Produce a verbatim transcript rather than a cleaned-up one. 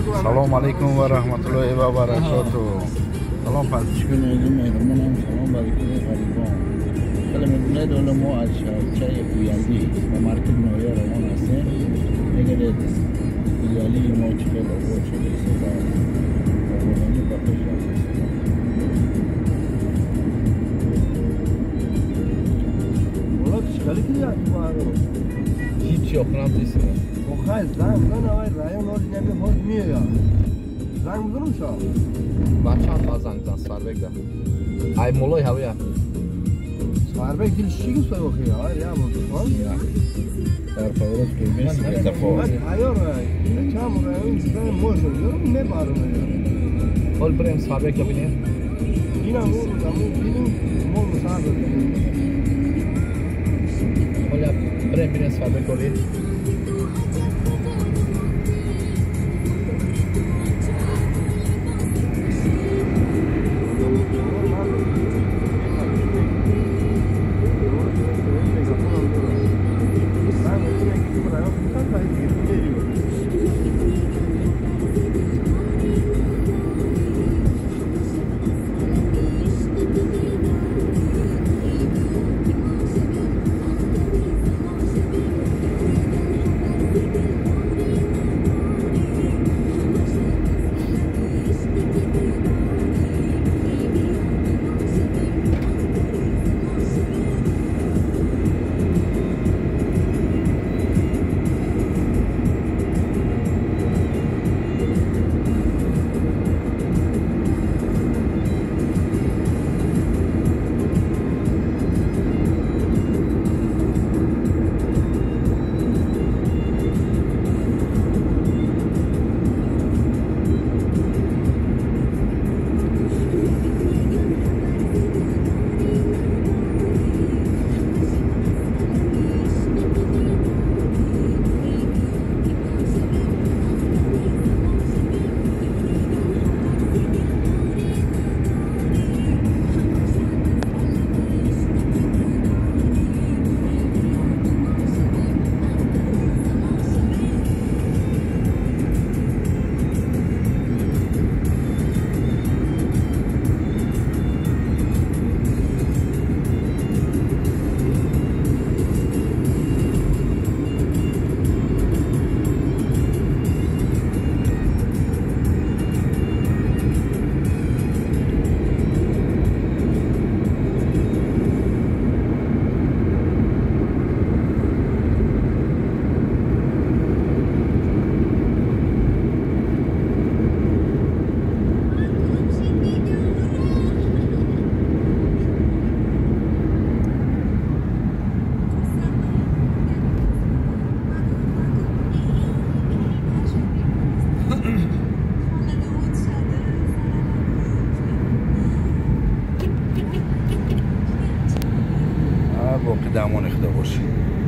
سلام علیکم و رحمت الله و برکاته. سلام پسچگون ایدی مهرمونم. سلام برکت غریبان. خیلی ممنون دوله ما از شهرچه پویندی و مرکب نویه روان هستیم. میگرد ایالی ما چه خیلی بود شده سیده و بودنی بخش هستیم. اولا کشکالی که یادی بارو هیچی آخرام دیسته خیلی زنگ بزن آقای رایان آدی نمی خود میه یا زنگ بزنم شا بچه هم تا زنگ بزن سواربک ده ای مولای هویه سواربک دلش چی گست باید بخیه آقای یا بخواه یا در فورت که میسی که دفعه آیا رای چم رایان زن موشن یارو میبارم یا حال بریم سواربک ببینیم این هم اون رو دمون بیدیم مول مسافر ببینیم حالا بریم بینیم سواربک ببینیم با قدمون اخدا باشی